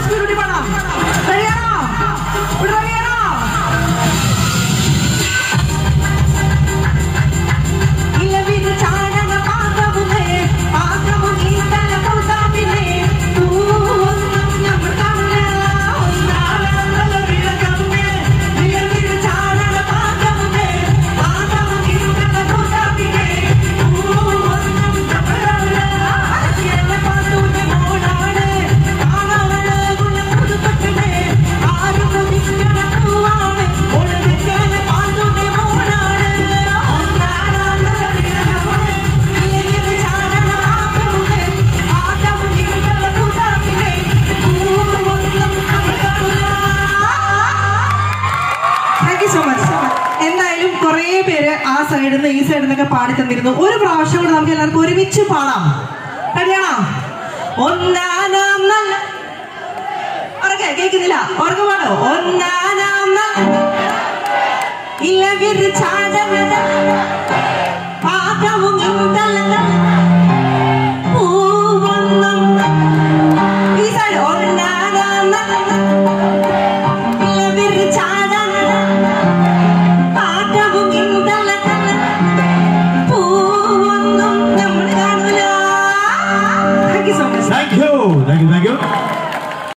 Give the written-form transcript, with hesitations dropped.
Speed പാടാം. റെഡിയാണോ? റെഡിയാണോ? ഇലവിന് ചാടണ പാകമുന്നേ പാകമു നീന്തല കൗതാമിനെ തൂവൊന്നും നമ്മൾ കണ്ണ ഒന്നാളല്ല വിളകമ്മേ ഇലവിന് ചാടണ പാകമുന്നേ പാകമു നീന്തല കൗതാമിനെ തൂവൊന്നും നമ്മളല്ല അലസിയല്ല പാട്ടുനെ മോളാണ് കാണാവള ഗുണ പുതുപട്ടനെ ആരും നിൽക്കണ പൂവാണ് ഒളിവിക്കല പാട്ടുനെ മോളാണ് ഒന്നാളല്ല വിളകമ്മേ ഇലവിന് ചാടണ പാകമുന്നേ പാകമു നീന്തല കൗതാമിനെ തൂവൊന്നും നമ്മളല്ല. Thank you so much. എന്തായാലും കുറെ പേര് ആ സൈഡിൽ നിന്ന് ഈ സൈഡിൽ നിന്നൊക്കെ പാടി തന്നിരുന്നു. ഒരു പ്രാവശ്യം കൂടെ നമുക്ക് എല്ലാവർക്കും ഒരുമിച്ച് പാടാം. റെഡിയാണോ? ഒന്നാനാം നല്ല ഉറക്കെ കേൾക്കുന്നില്ല. ഉറക്കെ പാടോ. ഒന്നാനാം നല്ല ഇലവിർ ചാടണ പാകവും ഇന്തല